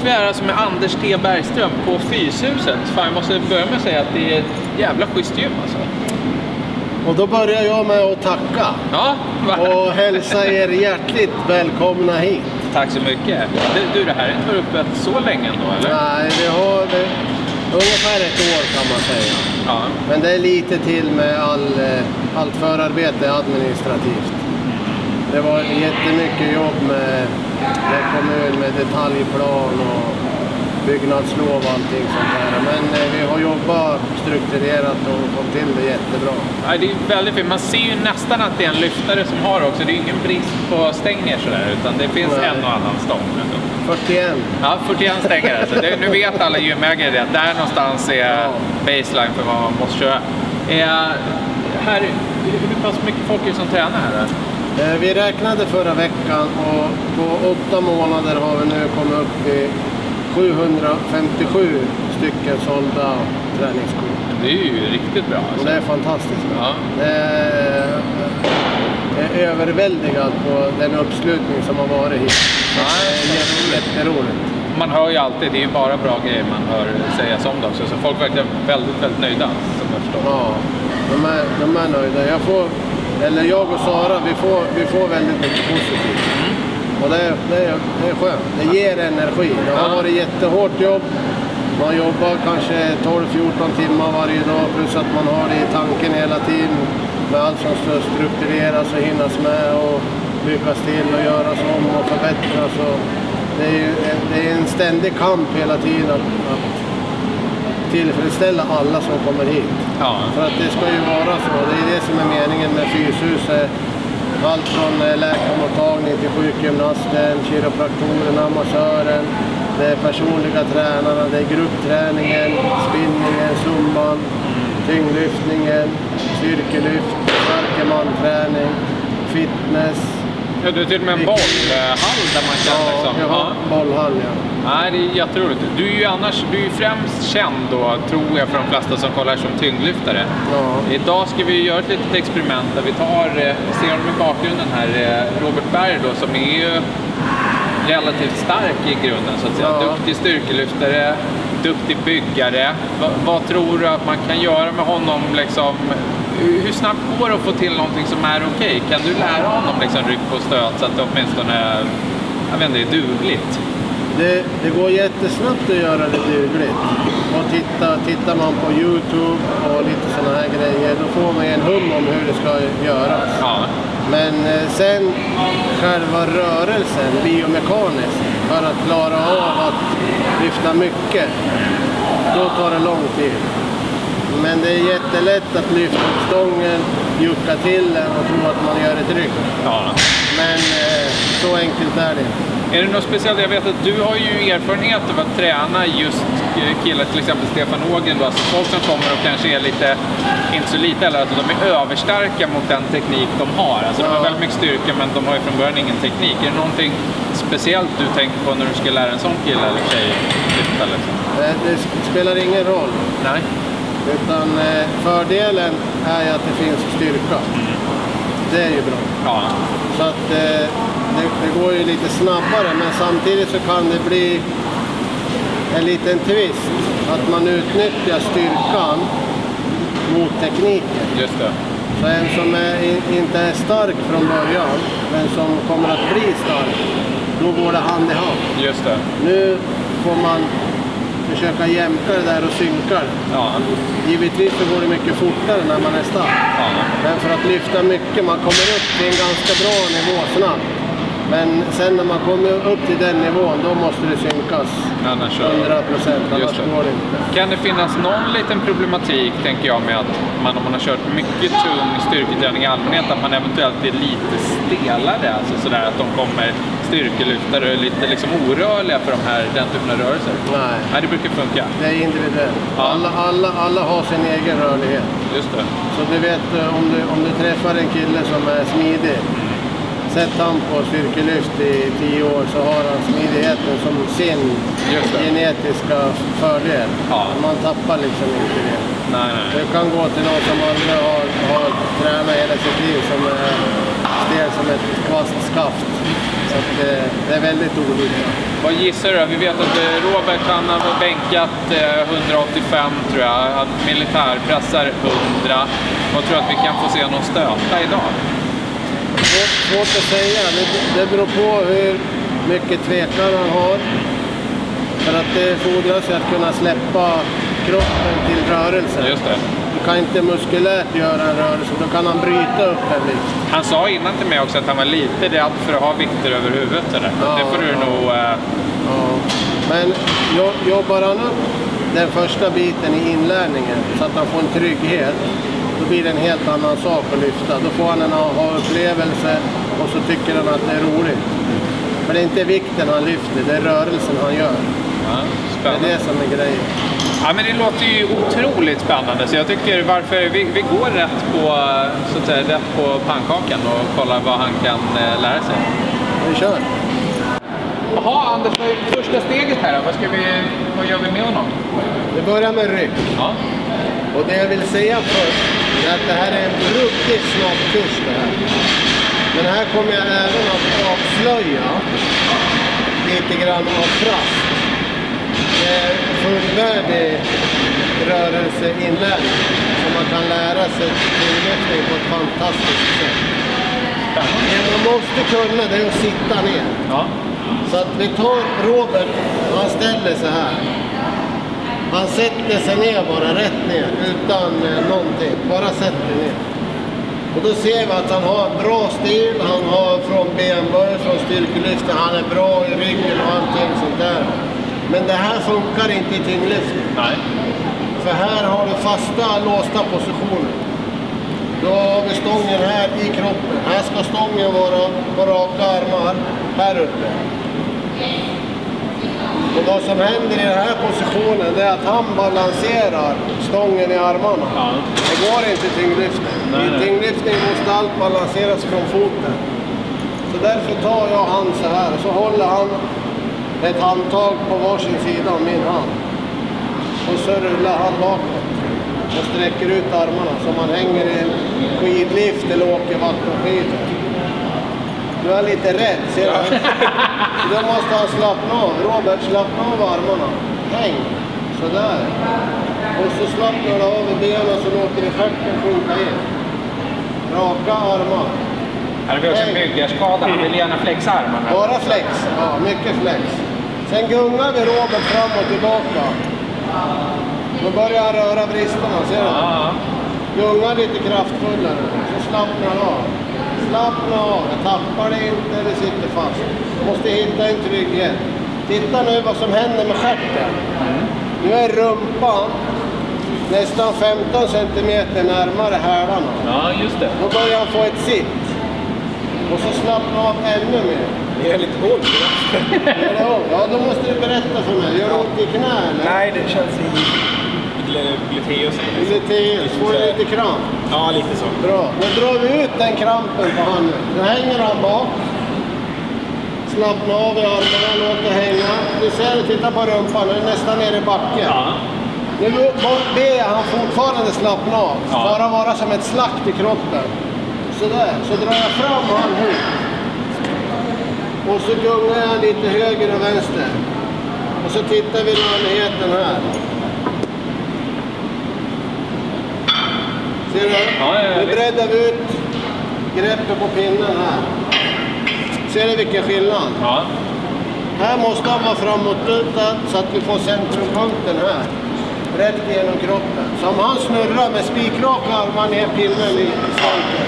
sitter vi här alltså med Anders T. Bergström på Fyshuset. Fan, jag måste börja med att säga att det är ett jävla schysst gym alltså. Och då börjar jag med att tacka. Ja, och hälsa er hjärtligt välkomna hit. Tack så mycket. Du, det här är inte varit uppe så länge ändå, eller? Nej, det har ungefär ett år kan man säga. Ja. Men det är lite till med allt förarbete administrativt. Det var jättemycket jobb med kommun, med detaljplan och byggnadslov och allting sånt där. Men vi har jobbat strukturerat och fått till det jättebra. Ja, det är väldigt fint. Man ser ju nästan att det är en lyftare som har också. Det är ingen brist på stänger sådär, utan det finns en och annan stång. 41. Ja, 41 stänger alltså. Nu vet alla gymägare det. Där någonstans är baseline för vad man måste köra. Här, hur pass mycket folk är det som tränar här? Vi räknade förra veckan och på 8 månader har vi nu kommit upp i 757 stycken sålda träningskort. Det är ju riktigt bra. Alltså. Och det är fantastiskt bra. Ja. Det är överväldigad på den uppslutning som har varit hit. Ja, det är jätteroligt. Man hör ju alltid, det är ju bara bra grejer man hör sägas om det också. Så folk verkar väldigt, väldigt nöjda, som jag förstår. Ja, de är nöjda. Jag och Sara, vi får väldigt mycket positivt. Och det är skönt. Det ger energi. Det har varit jättehårt jobb. Man jobbar kanske 12-14 timmar varje dag. Plus att man har det i tanken hela tiden. Med allt som ska struktureras och hinnas med och byggas till och göras om och förbättras. Och det är en ständig kamp hela tiden att tillfredsställa alla som kommer hit. Ja. För att det ska ju vara så. Det är det som är meningen med Fyshuset. Allt från läkarmottagning till sjukgymnasten, kiropraktorerna, massören. Det är personliga tränarna, det är gruppträningen, spinningen, zumban, tyngdlyftningen, styrkelyft, starkemanträning, fitness. Ja, du är till och med en bollhall där man kan liksom. Ja, bollhall, ja. Nej, det är jätteroligt. Du är ju främst känd då, tror jag, för de flesta som kollar som tyngdlyftare. Ja. Idag ska vi göra ett litet experiment där vi ser honom i bakgrunden här, Robert Berg då, som är ju relativt stark i grunden så att säga. Ja. Duktig styrkelyftare, duktig byggare. Vad tror du att man kan göra med honom liksom? Hur snabbt går det att få till någonting som är okej? Kan du lära honom liksom ryck på stöt så att det åtminstone är dugligt? Det går jättesnabbt att göra det dugligt. Och tittar man på YouTube och lite sådana här grejer, då får man en hum om hur det ska göras. Ja. Men sen själva rörelsen biomekaniskt för att klara av att lyfta mycket, då tar det lång tid. Men det är jättelätt att lyfta upp stången, jucka till den och tro att man gör ett ryck. Ja. Men så enkelt är det. Är det något speciellt? Jag vet att du har ju erfarenhet av att träna just killar, till exempel Stefan Ågren då, alltså folk som kommer och kanske är lite, inte så lite, eller att de är överstarka mot den teknik de har. Alltså de har väldigt mycket styrka men de har ju från början ingen teknik. Är det någonting speciellt du tänker på när du ska lära en sån kille eller tjej lyfta liksom? Det spelar ingen roll. Nej. Utan fördelen är ju att det finns styrka. Det är ju bra. Ja. Så att det går ju lite snabbare, men samtidigt så kan det bli en liten twist. Att man utnyttjar styrkan mot tekniken. Just det. Så en som inte är stark från början, men som kommer att bli stark, då går det hand i hand. Just det. Nu får man försöka jämka det där och synka det. Ja. Givetvis så går det mycket fortare när man är stark. Ja. Men för att lyfta mycket, man kommer upp till en ganska bra nivå snabbt. Men sen när man kommer upp till den nivån, då måste det synkas 100%, annars går det inte. Kan det finnas någon liten problematik, tänker jag, med att om man har kört mycket tung styrketräning i allmänhet, att man eventuellt blir lite stelare, alltså sådär att de kommer styrkelyftare och lite liksom orörliga för den typen av rörelser? Nej, det brukar funka. Det är individuellt. Ja. Alla har sin egen rörlighet. Just det. Så du vet, om du träffar en kille som är smidig, sett han på styrkelyft i 10 år så har han smidigheten som sin genetiska fördel. Ja. Man tappar liksom inte det. Nej. Du kan gå till någon som aldrig har tränat hela sitt liv som är stel som ett kvastskaft. Så att det är väldigt olika. Vad gissar du? Vi vet att Robert han har bänkat 185 tror jag. Han militärpressar 100. Vad tror du att vi kan få se någon stöta idag? Svårt att säga. Det beror på hur mycket tvekan han har. För att det fordras att kunna släppa kroppen till rörelse. Just det. Du kan inte muskulärt göra en rörelse, då kan han bryta upp en vikt. Han sa innan till mig också att han var lite rädd för att ha vikter över huvudet. Eller? Ja, det får du nog... Ja. Men jobbar han upp den första biten i inlärningen så att han får en trygghet, då blir det en helt annan sak att lyfta. Då får han en aha-upplevelse och så tycker han att det är roligt. Men det är inte vikten han lyfter, det är rörelsen han gör. Ja, spännande. Det är det som är grejen. Ja, men det låter ju otroligt spännande, så jag tycker varför vi går rätt på, så att säga, rätt på pannkakan och kollar vad han kan lära sig. Vi kör. Jaha, Anders, vad är första steget här då? Vad gör vi med honom? Vi börjar med rygg. Ja. Och det jag vill säga först är att det här är en ruggigt snabb kurs det här. Men här kommer jag även att avslöja lite grann av frast. Det är fullvärdig rörelseinlärning som man kan lära sig tillväxtning på ett fantastiskt sätt. Det man måste kunna det är att sitta ner. Ja. Så att vi tar Robert, han ställer sig här. Han sätter sig ner bara, rätt ner, utan någonting. Bara sätter ner. Och då ser vi att han har bra stil, han har från benböj, från styrkelyften, han är bra i ryggen och allting sånt där. Men det här funkar inte i tyngdlyftning. Nej. För här har du fasta, låsta positioner. Då har vi stången här i kroppen. Här ska stången vara på raka armar, här uppe. Och vad som händer i den här positionen är att han balanserar stången i armarna. Ja. Det går inte i tyngdlyftning. I tyngdlyftning måste allt balanseras från foten. Så därför tar jag han så här och så håller han ett handtag på varsin sida av min hand. Och så rullar han bakåt och sträcker ut armarna som man hänger i en skidlift eller åker vattenskidor. Nu är han lite rädd, ser du? Då måste han slappna av. Robert, slappna av armarna. Häng. Sådär. Och så slappnar du av i benen så låter det stjärten sjunka in. Raka armar. Här har vi också en byggarskada. Han vill gärna flexa armarna. Bara flex. Ja, mycket flex. Sen gungar vi Robert fram och tillbaka. Då börjar han röra vristerna, ser du? Ja. Gungar lite kraftfullare. Så slappnar han av. Slappna av, jag tappar det inte, det sitter fast. Du måste hitta en trygghet. Titta nu vad som händer med stjärten. Nu är rumpan nästan 15 centimeter närmare hälarna. Ja, just det. Då börjar han få ett sitt. Och så slappna av ännu mer. Det är lite ont. Ja, då måste du berätta för mig. Gör du ont i knä? Nej, det känns i gluteus. Gluteus, får du lite kramp? Ja, lite så. Bra. Nu drar vi ut den krampen på handen. Nu hänger han bak. Slappna av i armarna, låt det hänga. Du ser, titta på rumpan, nu är nästan nere i backen. Ja. Nu ber han fortfarande slappna av. Ja. Bara vara som ett slakt i kroppen. Sådär, så drar jag fram han hit. Och så gungar jag lite höger och vänster. Och så tittar vi rörligheten här. Ser du? Ja, nu breddar vi ut greppet på pinnen här. Ser du vilken skillnad? Ja. Här måste han vara framåtlutad så att vi får centrumpunkten här. Rätt genom kroppen. Så om han snurrar med spikraka armar ner pinnen i svanken.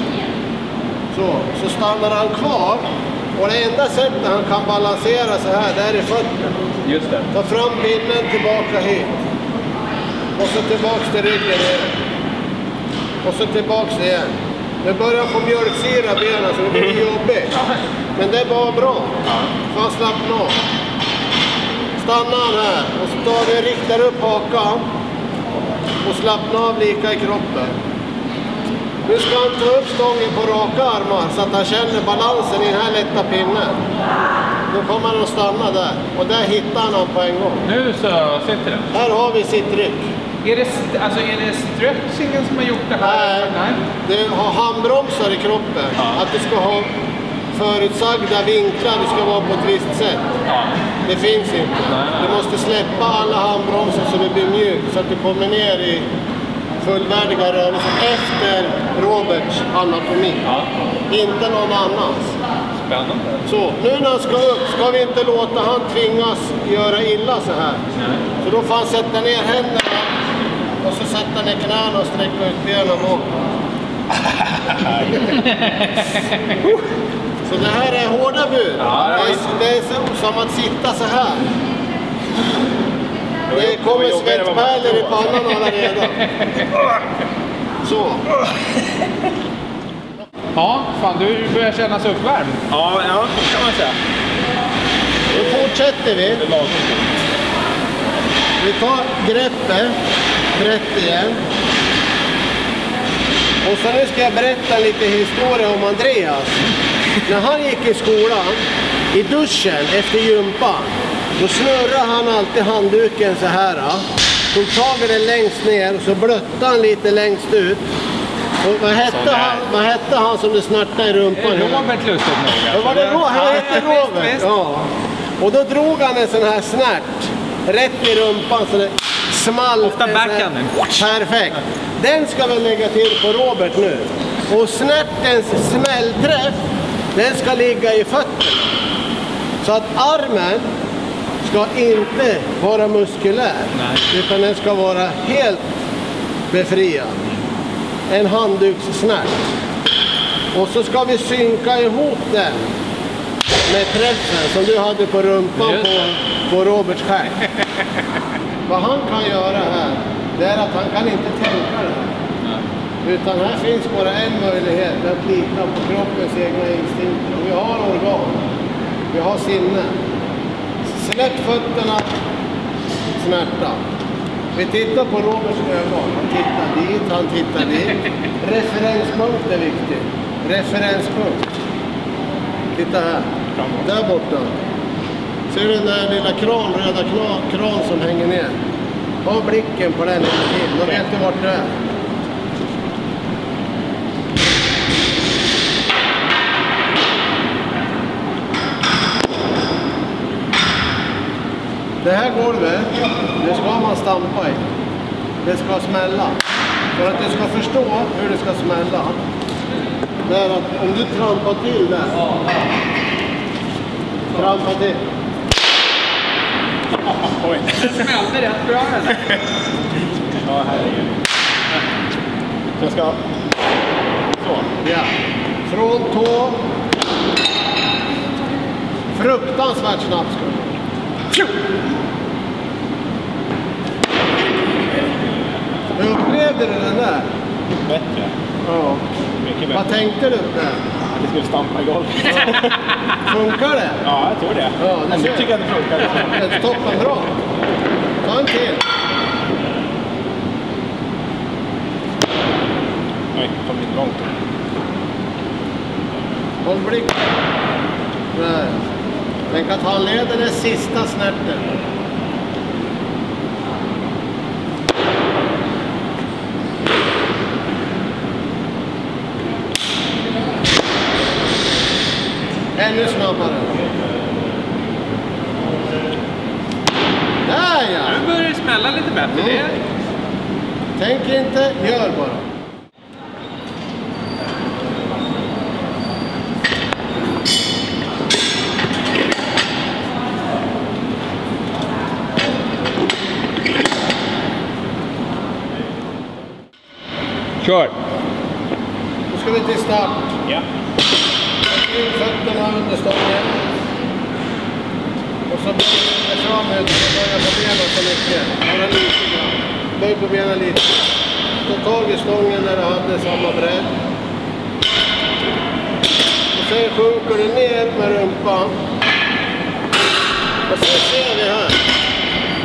Så stannar han kvar. Och det enda sättet han kan balansera så här, det är i fötterna. Just det. Ta fram pinnen tillbaka hit. Och så tillbaks till ryggen igen. Och så tillbaks igen. Nu börjar han få mjölksyra benen så det blir jobbigt. Men det är bara bra. För han slappna av. Stanna han här. Och så tar du, riktar upp hakan. Och slappna av lika i kroppen. Nu ska han ta upp stången på raka armar så att han känner balansen i den här lätta pinnen. Då kommer han att stanna där. Och där hittar han på en gång. Nu så sitter den. Här har vi sitt ryck. Är det stretchingen som har gjort det här? Nej. Du har handbromsar i kroppen. Ja. Att du ska ha förutsagda vinklar, du ska vara på ett visst sätt. Ja. Det finns inte. Nej. Du måste släppa alla handbromsar så det blir mjukt. Så att du kommer ner i fullvärdiga rörelser efter Roberts anatomi. Ja. Inte någon annans. Spännande. Så, nu när han ska upp ska vi inte låta han tvingas göra illa så här. Nej. Så då får han sätta ner händerna och så sätta ner knäna och sträcka ut benen bak. Så det här är hårda bud. Ja, det är som att sitta så här. Det kommer svettpärlor i pannan alla redan. Så. Ja, fan du börjar kännas uppvärmd. Ja, kan man säga. Då fortsätter vi. Vi tar greppet rätt igen. Och så nu ska jag berätta lite historia om Andreas. När han gick i skolan, i duschen efter gympan, då snurrade han alltid handduken så här. Tog tag i den längst ner och så blötte han lite längst ut. Och vad hette han som det snartade i rumpan? Robert lustigt nog. Ja, var det då? Han hette Robert. Ja. Och då drog han en sån här snärt rätt i rumpan så det small. Ofta backhanden. Perfekt. Den ska vi lägga till på Robert nu. Och snärtens smällträff, den ska ligga i fötterna. Så att armen ska inte vara muskulär. Nej. Utan den ska vara helt befriad. En handdukssnärt. Och så ska vi synka ihop den med träffen som du hade på rumpan på Roberts skärm. Vad han kan göra här, det är att han kan inte tänka det här. Utan här finns bara en möjlighet, att lita på kroppens egna instinkter. Och vi har organ, vi har sinne. Släpp fötterna, snärta. Vi tittar på Roberts ögon. Han tittar dit. Referenspunkt är viktigt. Referenspunkt. Titta här. Där borta. Ser du den där lilla röda kran som hänger ner? Ha blicken på den hela tiden. Då vet du vart du är. Det här golvet, det ska man stampa i. Det ska smälla. För att du ska förstå hur det ska smälla. Det är att om du trampar till där. Trampa till. Oj. Det smällde rätt bra eller? Ja, herregud. Jag ska... Så. Ja. Från tå. Fruktansvärt snabbt ska du. Hur upplevde du den där? Bättre. Ja. Mycket bättre. Vad tänkte du där? Att det skulle stampa i golvet. Ja. Funkar det? Ja, jag tror det. Ja, men du tycker att det funkar. Det är toppen bra. Ta en till. Nej, det kommer inte långt. Håll blick. Nej. Tänk att han leder den sista snärten. Ännu snabbare. Där ja! Nu börjar det smälla lite bättre. Det. Tänk inte, gör bara. Kör! Då ska vi till start. Ja. In fötterna under stången. Och så böjer vi framåt och böjer på benen så mycket. Bara lite grann. Böj på benen lite. Ta tag i stången där du hade samma bredd. Och sen sjunker du ner med rumpan. Och sen ser vi här.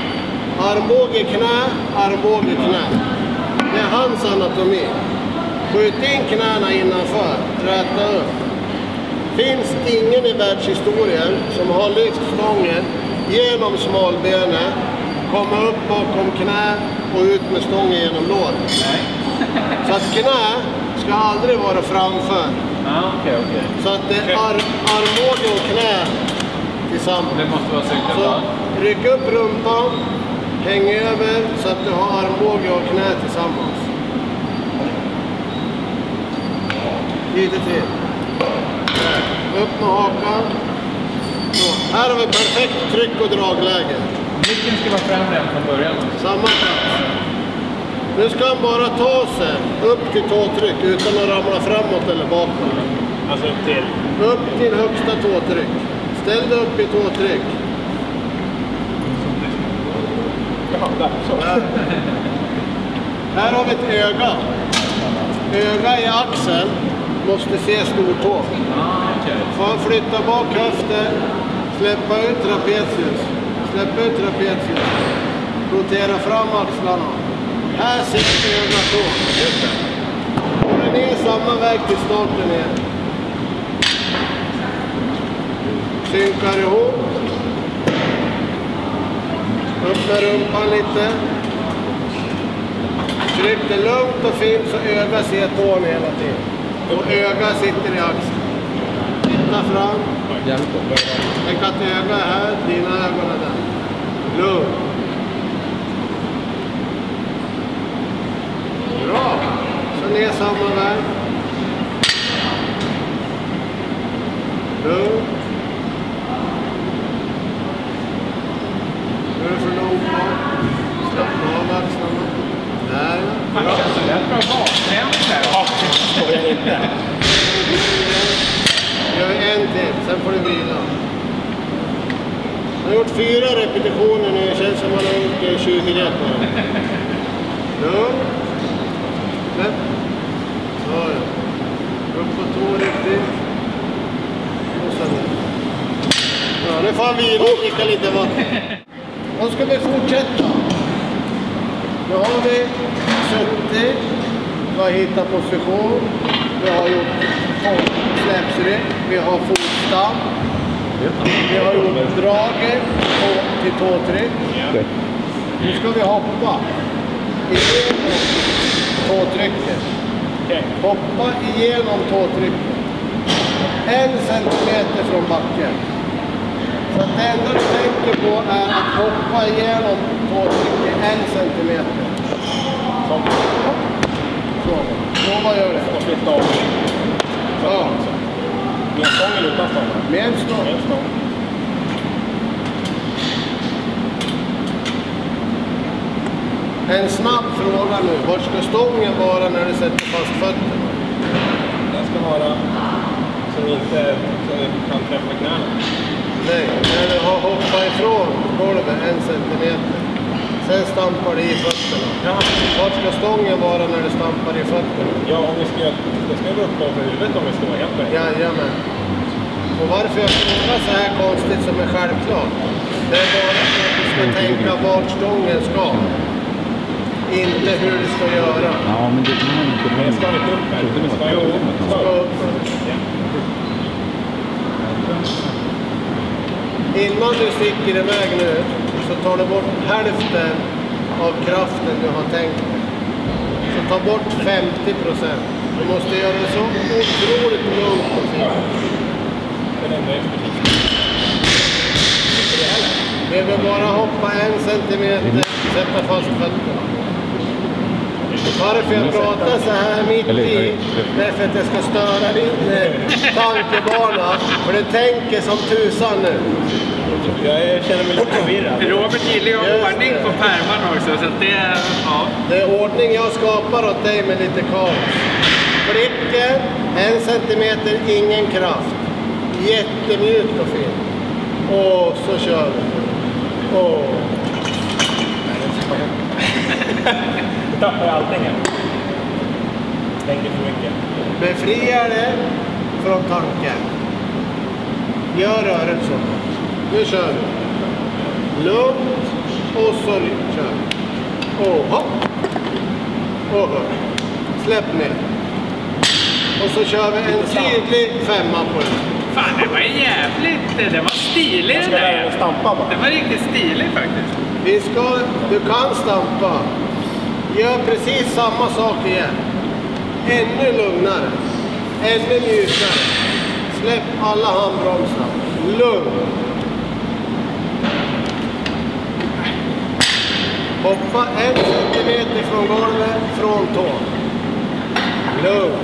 Armbåge knä, armbåge knä. Det är hans anatomi. Skjut in knäna innanför, räta upp. Finns ingen i världshistorien som har lyft stången genom smalbenet, komma upp bakom knä och ut med stången genom låret. Så att knä ska aldrig vara framför. Okej. Så att det är armbåge och knä tillsammans. Det måste vara cyklat. Så ryck upp rumpan, häng över så att du har armbåge och knä tillsammans. Lite till. Upp med hakan. Så, här har vi perfekt tryck och dragläge. Micken ska vara främre än från början. Samma plats. Nu ska han bara ta sig upp till tåtryck utan att ramla framåt eller bakåt. Alltså Upp till högsta tåtryck. Ställ dig upp i tåtryck. Ja, där. Så. Här har vi ett öga. Öga i axeln måste se stortå. Får han flytta bak höften, släppa ut trapezius. Släpp ut trapezius. Rotera fram axlarna. Här sitter öga tå. Går ner samma väg till starten igen. Synkar ihop. Upp med rumpan lite. Tryck det lugnt och fint så öga ser tån hela tiden. Och öga sitter i axeln. Titta fram. Tänk att öga är här, dina ögon är där. Lugnt. Bra. Så ner samma väg. Lugnt. Nu är det för långt bak. Slappna av axlarna. Där ja. Det känns som rätt bra bakträning här. Ja, det står jag inte. Gör en till, sen får du vila. Jag har gjort 4 repetitioner nu, det känns som man har gjort 20 rätt. Lugnt. Släpp. Så ja. Upp på tå riktigt. Och sen. Ja, nu får han vila och dricka lite vatten. Då ska vi fortsätta. Nu har vi suttit. Vi har hittat position. Vi har gjort släpsryck. Vi har fotstamp. Vi har gjort draget till tåtryck. Nu ska vi hoppa igenom tåtrycket. Hoppa igenom tåtrycket. 1 centimeter från backen. Så att det enda du tänker på är att hoppa igenom tåtrycket 1 centimeter. Så vad gör det? Och flytta av. Ja. Med stång eller utan stång? Med en stång. Med stång. En snabb fråga nu. Var ska stången vara när du sätter fast fötterna? Den ska vara så inte så det kan träffa knäna. Nej, när du har hoppat ifrån golvet 1 centimeter. Sen stampar du i fötterna. Ja. Var ska stången vara när du stampar i fötterna? Ja, om vi ska, det ska vara uppe över huvudet om vi ska vara helt rätt. Jajamän. Och varför jag frågar så här konstigt som är självklart. Det är bara för att du ska tänka vart stången ska. Inte hur du ska göra. Ja, men det kan man inte. Men det ska inte upp här. Det ska ju Ska upp. Innan du sticker iväg nu så tar du bort hälften av kraften du har tänkt dig. Så ta bort 50%. Du måste göra det så otroligt lugnt och fint. Vi vill bara hoppa 1 centimeter, sätta fast fötterna. Varför jag pratar så här mitt i, det är för att jag ska störa din tankebana. För du tänker som tusan nu. Jag känner mig lite förvirrad. Robert gillar ju att ha ordning på pärmarna också, så att det är... Ja. Det är ordning jag skapar åt dig med lite kaos. Blicken, 1 centimeter, ingen kraft. Jättemjukt och fint. Och så kör vi. Åh. Nu tappar jag allting här. Tänker för mycket. Befria det från tanken. Gör rörelsen. Nu kör vi. Lugnt. Och så kör vi. Och hopp. Och upp. Släpp ner. Och så kör vi en tydlig 5 på det. Fan, det var jävligt. Det var stilig den där. Stampa bara. Det var riktigt stilig faktiskt. Du kan stampa. Gör precis samma sak igen. Ännu lugnare. Ännu mjukare. Släpp alla handbromsar. Lugn. Hoppa 1 centimeter från golvet, från tån. Lugn.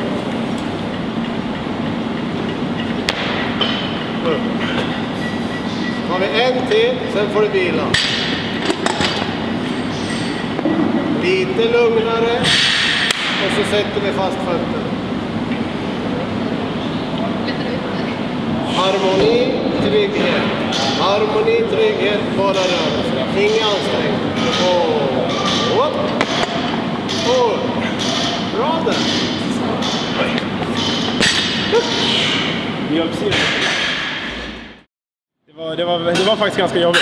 Har vi en till, sen får du vila. Lite lugnare. Och så sätter vi fast fötterna. Harmoni, trygghet. Harmoni, trygghet, bara rörelse. Inga ansträngningar. Bra där. Det var faktiskt ganska jobbigt.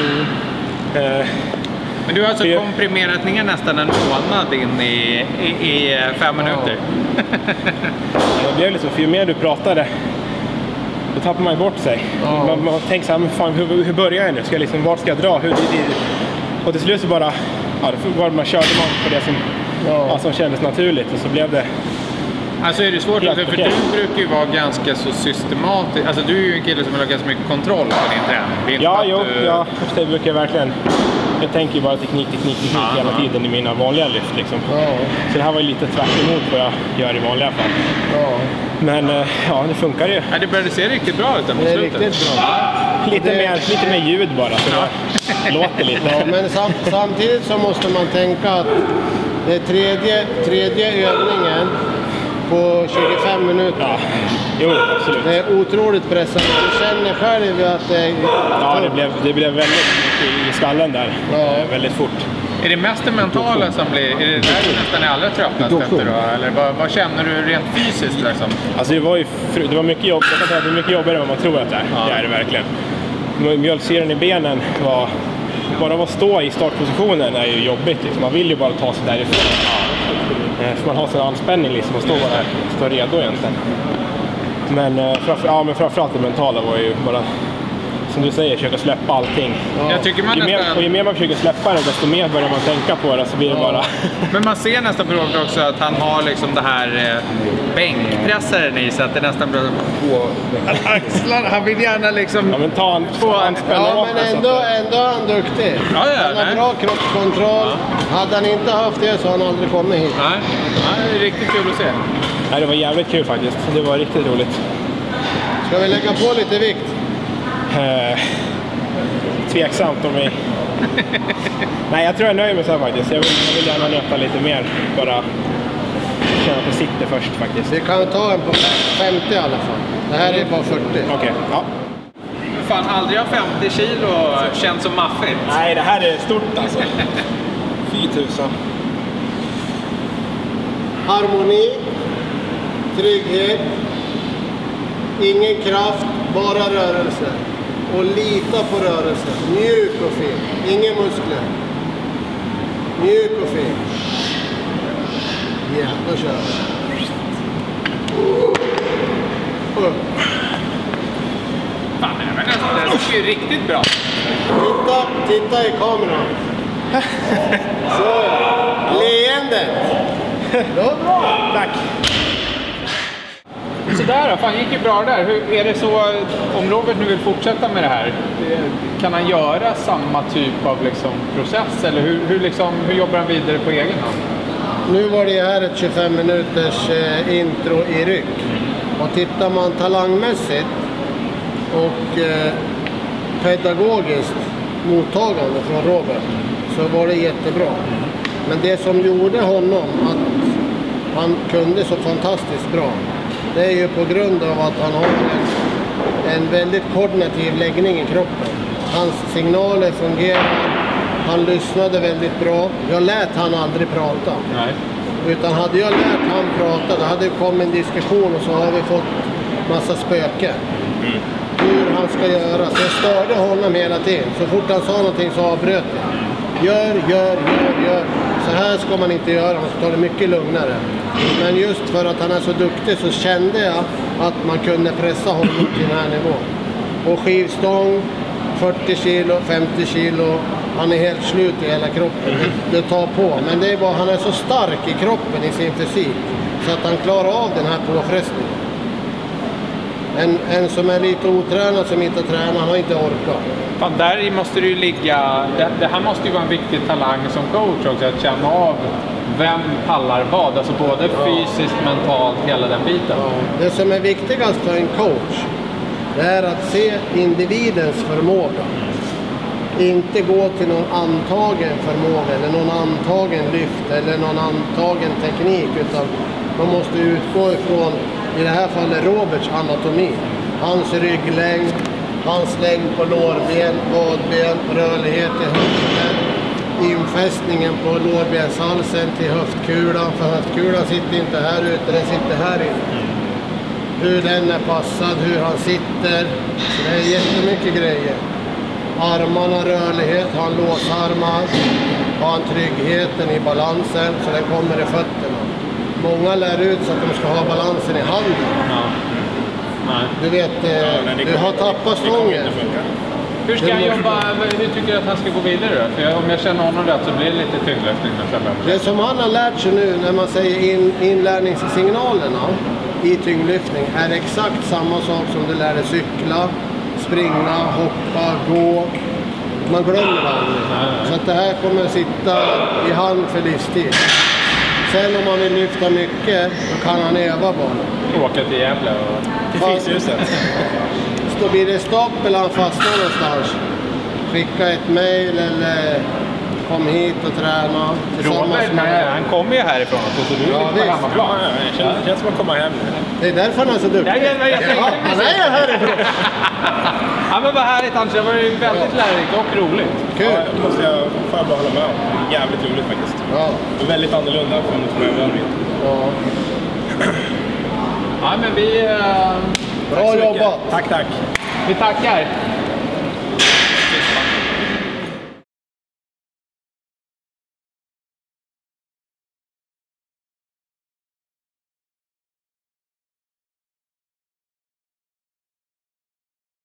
Men du har alltså komprimerat ner nästan en månad in i 5 minuter. Det blev liksom, för ju mer du pratade, då tappar man bort sig. Man tänker så här, men fan, hur börjar jag nu? Vart ska jag dra? Och till slut så bara, man körde på det som kändes naturligt, och så blev det... Alltså är det svårt, för du brukar ju vara ganska så systematisk. Alltså du är ju en kille som har ganska mycket kontroll på din träning. Det brukar jag verkligen. Jag tänker ju bara teknik hela tiden i mina vanliga lyft liksom. Så det här var ju lite tvärt emot vad jag gör i vanliga fall. Men det funkar ju. Ja, det började se riktigt bra ut mot slutet. Riktigt bra. Lite mer ljud bara, så det låter lite. Ja, men samtidigt så måste man tänka att det är tredje övningen på 25 minuter. Ja, jo, absolut. Det är otroligt pressande. Du känner själv att det är... Ja, det blev väldigt mycket i skallen där. Väldigt fort. Är det mest det mentala som blir... Är det där du nästan är allra tröttast efter då? Eller vad känner du rent fysiskt liksom? Alltså det var mycket jobb. Jag kan säga att det är mycket jobbigare än vad man tror att det är. Ja. Det är det verkligen. Mjölksyran i benen var... Bara att stå i startpositionen är ju jobbigt. Liksom. Man vill ju bara ta sig därifrån. För man har sån anspänning liksom och stå redo egentligen. Men framförallt det mentala var ju bara, som du säger, försöka släppa allting. Jag tycker man ju mer man försöker släppa det, desto mer börjar man tänka på det, så blir det bara... Men man ser nästan på Robert också att han har liksom det här bänkpressaren i, så att det nästan blir på axlarna. Han vill gärna liksom... Ja, men ta en spänn. Ja, men ändå är han duktig. Ja, han har bra kroppskontroll. Ja. Hade han inte haft det så hade han aldrig kommit hit. Nej, det är riktigt kul att se. Nej, det var jävligt kul faktiskt. Det var riktigt roligt. Ska vi lägga på lite vikt? Tveksamt om vi... Nej, jag tror jag nöjer mig så här faktiskt. Jag vill gärna nöta lite mer. Bara känna att det sitter först faktiskt. Vi kan ta en på 50 i alla fall. Det här är bara 40. Okej, ja. Fan, aldrig har 50 kilo känns som maffigt. Nej, det här är stort alltså. 4000. Harmoni, trygghet, ingen kraft, bara rörelse. Och lita på rörelse. Mjuk och fin. Ingen muskler. Mjuk och fin. Ja, då kör vi. Fan, det är ju riktigt bra. Titta i kameran. Så, leende. Det var bra. Tack. Sådär då, fan gick ju bra där. Hur, är det så, om Robert nu vill fortsätta med det här, kan han göra samma typ av liksom process? Eller hur jobbar han vidare på egen hand? Nu var det här ett 25 minuters intro i ryck. Och tittar man talangmässigt och pedagogiskt mottagande från Robert, så var det jättebra. Men det som gjorde honom att han kunde så fantastiskt bra, det är ju på grund av att han har en väldigt koordinativ läggning i kroppen. Hans signaler fungerar, han lyssnade väldigt bra. Jag lät han aldrig prata. Nej. Utan hade jag lärt han prata, då hade det kommit en diskussion och så har vi fått massa spöken. Hur han ska göra. Så jag störde honom hela tiden. Så fort han sa någonting så avbröt jag. Gör. Så här här ska man inte göra, man ska ta det mycket lugnare. Men just för att han är så duktig så kände jag att man kunde pressa honom till den här nivån. Och skivstång, 40 kilo, 50 kilo, han är helt slut i hela kroppen. Det tar på, men det är bara, han är så stark i kroppen i sin fysik så att han klarar av den här påfrestningen. En som är lite otränad, som inte tränar, han har inte orkat. Fan, där måste det ju ligga, det här måste ju vara en viktig talang som coach också, att känna av vem pallar vad, alltså både fysiskt, mentalt, hela den biten. Ja. Det som är viktigast för en coach, det är att se individens förmåga. Inte gå till någon antagen förmåga eller någon antagen lyft eller någon antagen teknik, utan man måste utgå ifrån, i det här fallet, Roberts anatomi. Hans rygglängd, hans längd på lårben, vadben, rörlighet i höften, infästningen på lårbenshalsen till höftkulan, för höftkulan sitter inte här ute, den sitter här inne. Hur den är passad, hur han sitter, så det är jättemycket grejer. Armarna, rörlighet, har han låsarmar, har han tryggheten i balansen så den kommer i fötterna. Många lär ut så att de ska ha balansen i handen. Ja. Nej. Du vet, du har tappat stången. Hur ska jag jobba, hur tycker du att han ska gå vidare då? För om jag känner honom rätt så blir det lite tyngdlyftning framöver. Det som han har lärt sig nu när man säger inlärningssignalerna i tyngdlyftning är exakt samma sak som du lärde cykla, springa, hoppa, gå. Man glömmer aldrig. Så att det här kommer att sitta i hand för livstid. Sen om man vill lyfta mycket, då kan han öva bara. Åka till Gävle och... Till Fishuset. Så blir det stopp eller han fastnar någonstans. Skicka ett mejl eller kom hit och träna. Robert, han kommer ju härifrån så du är lite på hemmaplan. Ja, det känns som att komma hem. Det är därför han är så duktig. Han är ju härifrån. Ja, men vad härligt Anders, det var ju väldigt lärorikt och roligt. Kul. Ja, får jag bara hålla med om. Jävligt roligt faktiskt. Ja. Det är väldigt annorlunda från övriga. Ja. Ja, men vi... Bra jobbat. Tack. Vi tackar.